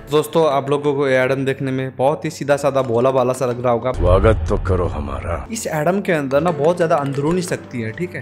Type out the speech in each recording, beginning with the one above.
दोस्तों आप लोगों को एडम देखने में बहुत ही सीधा साधा भोला भाला सा लग रहा होगा। स्वागत तो करो हमारा। इस एडम के अंदर ना बहुत ज्यादा अंदरूनी शक्ति है, ठीक है।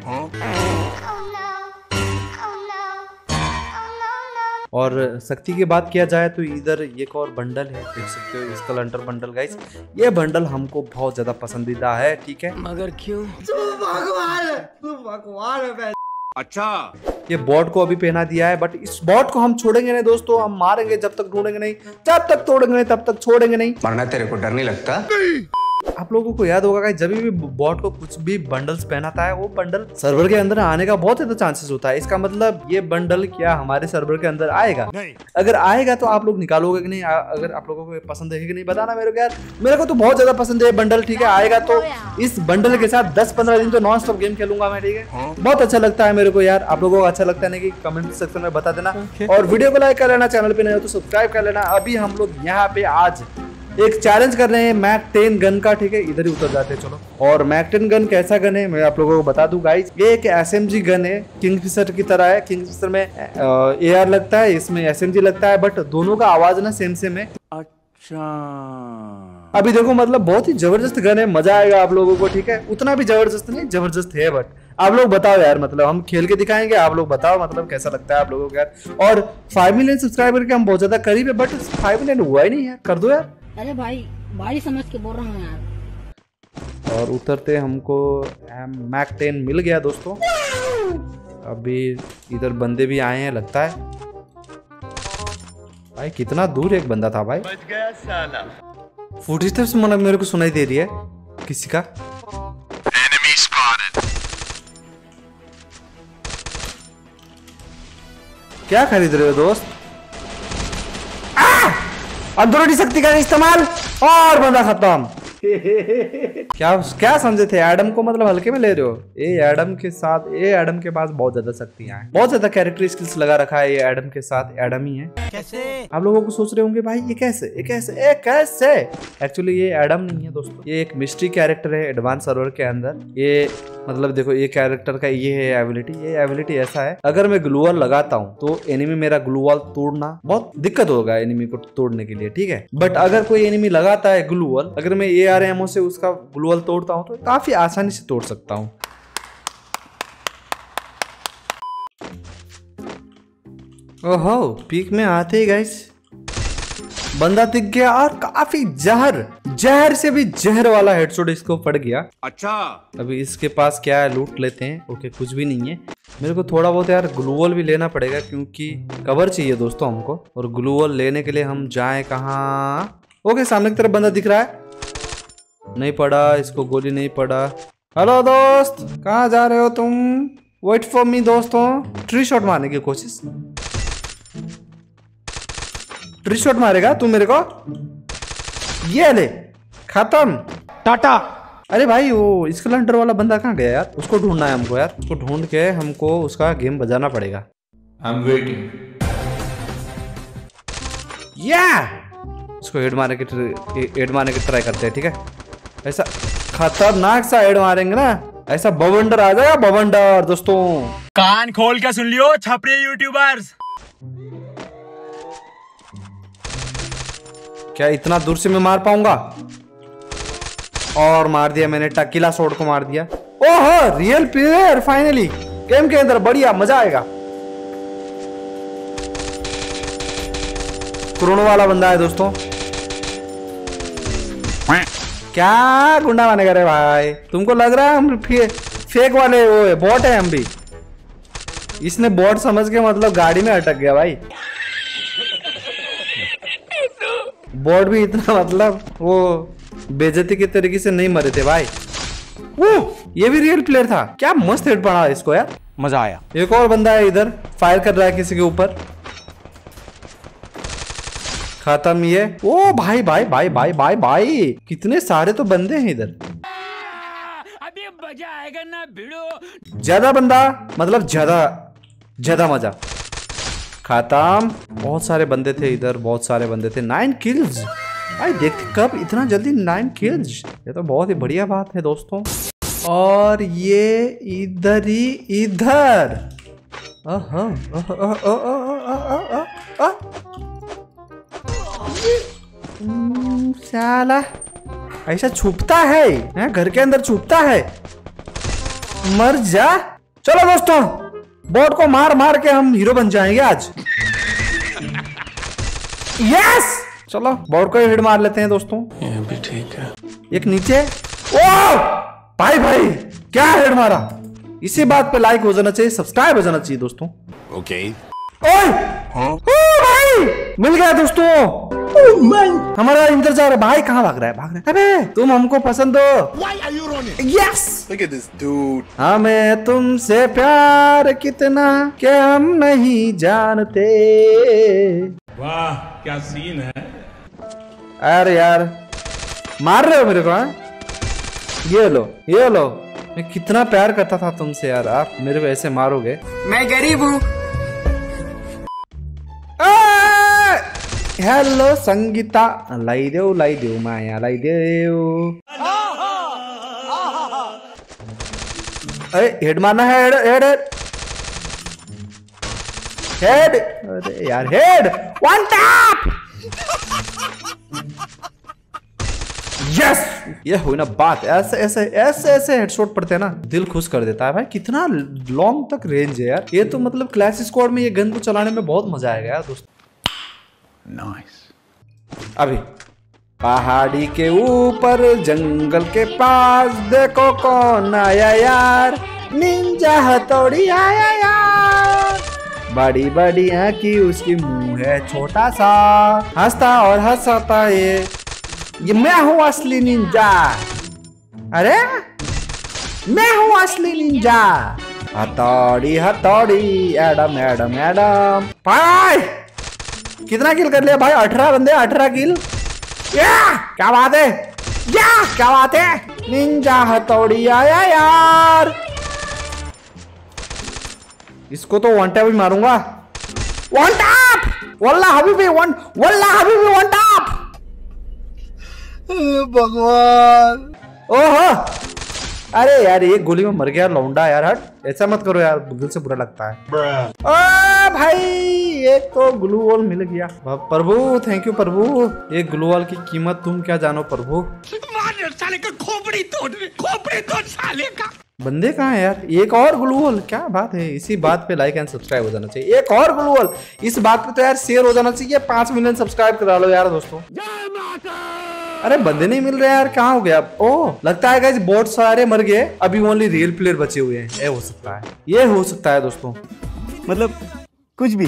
और शक्ति की बात किया जाए तो इधर एक और बंडल है, देख सकते हो, स्कल हंटर बंडल गाइस। ये बंडल हमको बहुत ज्यादा पसंदीदा है, ठीक है। मगर क्यों? तू भगवान है। अच्छा, ये बॉट को अभी पहना दिया है, बट इस बॉट को हम छोड़ेंगे नहीं दोस्तों। हम मारेंगे जब तक ढूंढेंगे नहीं, जब तक तोड़ेंगे नहीं तब तक छोड़ेंगे नहीं। मरना तेरे को डर नहीं लगता? आप लोगों को याद होगा कि जब भी बॉट को कुछ भी बंडल्स पहनाता है, वो बंडल सर्वर के अंदर आने का बहुत ज्यादा चांसेस होता है। इसका मतलब ये बंडल क्या हमारे सर्वर के अंदर आएगा? नहीं। अगर आएगा तो आप लोग निकालोगे कि नहीं? अगर आप लोगों को पसंद है कि नहीं बताना मेरे को यार। मेरे को तो बहुत ज्यादा पसंद है बंडल, ठीक है। आएगा तो इस बंडल के साथ 10-15 दिन तो नॉन स्टॉप गेम खेलूंगा मैं, ठीक है। बहुत अच्छा लगता है मेरे को यार। आप लोगों को अच्छा लगता है नहीं कि कमेंट सेक्शन में बता देना। और वीडियो को लाइक कर लेना, चैनल पे नए हो तो सब्सक्राइब कर लेना। अभी हम लोग यहाँ पे आज एक चैलेंज कर रहे हैं मैक 10 गन का, ठीक है। इधर ही उतर जाते हैं चलो। और मैक 10 गन कैसा गन है मैं आप लोगों को बता दूं गाइस। ये एक एसएमजी गन है, किंगफिशर की तरह है। किंगफिशर में एआर लगता है, इसमें एसएमजी लगता है, बट दोनों का आवाज ना सेम सेम है। अच्छा, अभी देखो मतलब बहुत ही जबरदस्त गन है, मजा आएगा आप लोगों को, ठीक है। उतना भी जबरदस्त नहीं, जबरदस्त है, बट आप लोग बताओ यार। मतलब हम खेल के दिखाएंगे, आप लोग बताओ मतलब कैसा लगता है आप लोगों को यार। और 5 मिलियन सब्सक्राइबर के हम बहुत ज्यादा करीब है, बट 5 मिलियन हुआ ही नहीं यार। कर दो यार। अरे भाई समझ के बोल रहा हूँ यार। और उतरते हमको मैक 10 मिल गया दोस्तों। अभी इधर बंदे भी आए हैं लगता है। भाई कितना दूर एक बंदा था भाई। बच गया साला। फुटेज मेरे को सुनाई दे रही है किसी का। Enemy spotted। क्या खरीद रहे हो दोस्त? अंदरूनी शक्ति का इस्तेमाल और बंदा खत्म। क्या समझे थे? एडम को मतलब हल्के में ले रहे हो? एडम के पास बहुत ज्यादा शक्तियां हैं, बहुत ज्यादा कैरेक्टर स्किल्स लगा रखा है। ये एडम के साथ एडम ही है। कैसे? आप लोगों को सोच रहे होंगे भाई ये कैसे? एक्चुअली ये एडम नहीं है दोस्तों, ये एक मिस्ट्री कैरेक्टर है एडवांस सर्वर के अंदर। ये मतलब देखो, ये कैरेक्टर का ये है एबिलिटी। ये एबिलिटी ऐसा है, अगर मैं ग्लू वॉल लगाता हूँ तो एनिमी मेरा ग्लू वॉल तोड़ना बहुत दिक्कत होगा एनिमी को तोड़ने के लिए, ठीक है। बट अगर कोई एनिमी लगाता है ग्लू वॉल, अगर मैं ARMO से उसका ग्लू वॉल तोड़ता हूँ तो काफी आसानी से तोड़ सकता हूँ। ओहो, पीक में आते ही गाइस बंदा दिख गया और काफी जहर से भी जहर वाला हेडशॉट इसको पड़ गया। अच्छा, अभी इसके पास क्या है, लूट लेते हैं। ओके, कुछ भी नहीं है। मेरे को थोड़ा बहुत यार ग्लू वॉल भी लेना पड़ेगा, क्योंकि कवर चाहिए दोस्तों हमको। और ग्लू वॉल लेने के लिए हम जाएं कहाँ? ओके, सामने की तरफ बंदा दिख रहा है। नहीं पड़ा, इसको गोली नहीं पड़ा। हेलो दोस्त, कहाँ जा रहे हो तुम? वेट फॉर मी दोस्तों। ट्री शॉट मारने की कोशिश। ट्री शॉट मारेगा तू मेरे को? ये ले, खत्म, टाटा। अरे भाई वो स्कल हंटर वाला बंदा कहाँ गया यार? उसको ढूंढना है हमको यार। उसको ढूंढ के हमको उसका गेम बजाना पड़ेगा। I'm waiting। उसको हेड मारने की ट्राई करते हैं, ठीक है। ऐसा खतरनाक सा हेड मारेंगे ना, ऐसा बवंडर आ जाएगा, बवंडर दोस्तों। कान खोल के सुन लियो छपरी यूट्यूबर्स। क्या इतना दूर से मैं मार पाऊंगा? और मार दिया मैंने, टकीला शॉट को मार दिया। ओहो, रियल प्लेयर फाइनली गेम के अंदर। बढ़िया, मजा आएगा। क्रोनो वाला बंदा है दोस्तों। क्या गुंडा मानेगा रे भाई? तुमको लग रहा है हम फेक वाले वो है, बॉट है हम भी। इसने बॉट समझ के मतलब गाड़ी में अटक गया भाई। बॉट भी इतना मतलब वो बेइज्जती के तरीके से नहीं मरे थे भाई। ये भी रियल प्लेयर था। क्या मस्त हेड पड़ा इसको यार, मजा आया। एक और बंदा है इधर, फायर कर रहा है किसी के ऊपर। खत्म ये। ओ भाई भाई भाई भाई भाई भाई, कितने सारे तो बंदे हैं इधर। अभी मजा आएगा ना भिड़ो। ज्यादा बंदा मतलब ज्यादा मजा। खत्म। बहुत सारे बंदे थे इधर, बहुत सारे बंदे थे। 9 किल्स भाई, देखते कब इतना जल्दी 9 किल्स। ये तो बहुत ही बढ़िया बात है दोस्तों। और ये इधर ही इधर। साला ऐसा छुपता है, घर के अंदर छुपता है। मर जा। चलो दोस्तों, बॉट को मार मार के हम हीरो बन जाएंगे आज। यस, चलो बॉट को हिट मार लेते हैं दोस्तों। ये भी ठीक है। एक नीचे। ओ भाई भाई क्या हेड मारा। इसी बात पे लाइक हो जाना चाहिए, सब्सक्राइब हो जाना चाहिए दोस्तों। ओके। ओए ओ भाई मिल गया दोस्तों। हमारा इंतजार भाई कहाँ भाग रहा है, भाग रहा है। अबे तुम हमको पसंद हो। Yes, Look at this dude. हमें तुमसे प्यार कितना क्या हम नहीं जानते। वाह क्या सीन है। अरे यार मार रहे हो मेरे को, हाँ? ये लो ये लो। मैं कितना प्यार करता था तुमसे यार, आप मेरे को ऐसे मारोगे। मैं गरीब हूँ। हेलो संगीता, लाई देव माया लाई देव। हेड मारना है, हेड हेड हेड। अरे यार हेड, वन टैप। यस, ये हुई ना बात। ऐसे ऐसे ऐसे ऐसे हेडशॉट पड़ते हैं ना, दिल खुश कर देता है भाई। कितना लॉन्ग तक रेंज है यार। ये तो मतलब क्लैश स्क्वाड में ये गन को चलाने में बहुत मजा आएगा यार दोस्तों। नाइस। अभी पहाड़ी के ऊपर जंगल के पास देखो कौन आया यार, निंजा हथौड़ी आया यार। बड़ी बड़ी आंखें उसकी, मुंह है छोटा सा, हंसता और हंसाता ये मैं हूँ असली निंजा। अरे मैं हूँ असली निंजा। हथौड़ी हथौड़ी एडम एडम एडम। भाई कितना किल कर लिया भाई? 18 बंदे, 18 किल। क्या बात है, क्या बात है। निंजा हथौड़ी आया यार। इसको तो वन टैप भी मारूंगा। वन टैप, वल्ला हबीबी वन, वल्ला हबीबी वन टैप। भगवान। ओहो, अरे यार ये गोली में मर गया लौंडा यार। हट, ऐसा मत करो यार, दिल से बुरा लगता है। ओ भाई एक तो ग्लू वॉल मिल गया। प्रभु थैंक यू प्रभु। ये ग्लू वॉल की कीमत तुम क्या जानो प्रभु। साले का खोपड़ी तोड़ साले का। बंदे कहाँ है यार? एक और ग्लू वॉल, क्या बात है। इसी बात पे लाइक एंड सब्सक्राइब हो जाना चाहिए। एक और ग्लू वॉल, इस बात पे तो यार शेयर हो जाना चाहिए। 5 मिलियन सब्सक्राइब करा लो यार दोस्तों। अरे बंदे नहीं मिल रहे यार, कहाँ हो गया? ओह लगता है गाइस बॉट सारे मर गए, अभी ओनली रियल प्लेयर बचे हुए हैं। ये हो सकता है, ये हो सकता है दोस्तों। मतलब कुछ भी।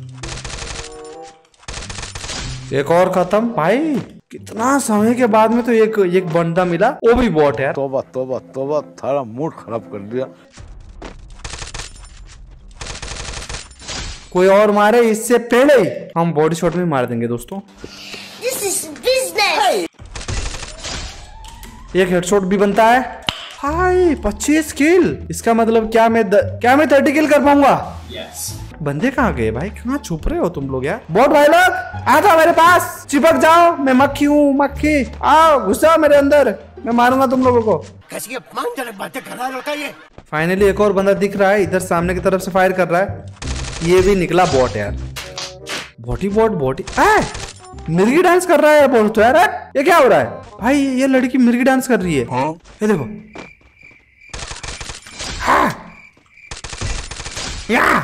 एक और खत्म भाई। कितना समय के बाद में तो एक बंदा मिला, वो भी बॉट है। तोबा तोबा तोबा, थारा मूड खराब कर दिया। कोई और मारे इससे पहले ही हम बॉडी शॉट में मार देंगे दोस्तों। एक हेडशॉट भी बनता है। हाय 25 किल। इसका मतलब क्या मैं 30 किल कर पाऊंगा? बंदे कहाँ गए भाई? कहाँ छुप रहे हो तुम लोग यार? बॉट भाई लोग आ जाओ मेरे पास, चिपक जाओ। मैं मक्खी हूँ, मक्खी। आओ घुस जाओ मेरे अंदर, मैं मारूंगा तुम लोगों को। कैसी अपमानजनक बातें कर रहा है लड़का ये। फाइनली एक और बंदा दिख रहा है, इधर सामने की तरफ से फायर कर रहा है। ये भी निकला बॉट यार। बॉटी मिर्गी डांस कर रहा है यार बॉट तो यार। ये क्या हो रहा है भाई? ये लड़की मिर्गी डांस कर रही है। ये देखो। या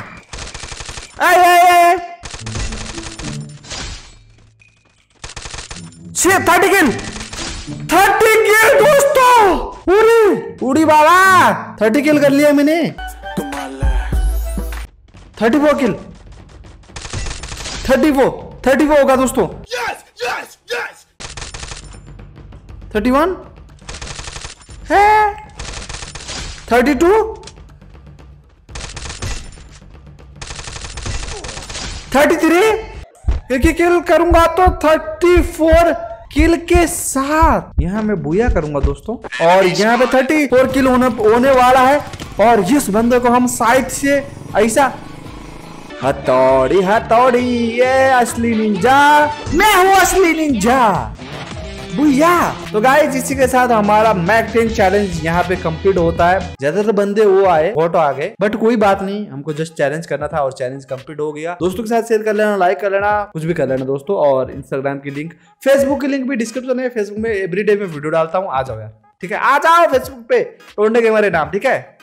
30 किल, 30 किल दोस्तों। उड़ी बाबा 30 किल कर लिया मैंने। 34 किल, 34 होगा दोस्तों। 31 है, 32, 33। एक किल करूंगा तो 34 किल के साथ यहाँ मैं बुया करूंगा दोस्तों। और यहाँ पे 34 किल होने वाला है। और इस बंदे को हम साइड से ऐसा हथौड़ी हथौड़ी, ये असली निंजा। मैं हूँ असली निंजा। बुया। तो गाइस इसी के साथ हमारा मैक 10 चैलेंज यहाँ पे कंप्लीट होता है। ज्यादातर बंदे वो आए, फोटो आ गए, बट कोई बात नहीं, हमको जस्ट चैलेंज करना था और चैलेंज कंप्लीट हो गया। दोस्तों के साथ शेयर कर लेना, लाइक कर लेना, कुछ भी कर लेना दोस्तों। और इंस्टाग्राम की लिंक, फेसबुक की लिंक भी डिस्क्रिप्शन में। फेसबुक में एवरीडे में वीडियो डालता हूँ, आ जाओ यार, ठीक है, आ जाओ फेसबुक पे, टोंडे गेमर है नाम, ठीक है।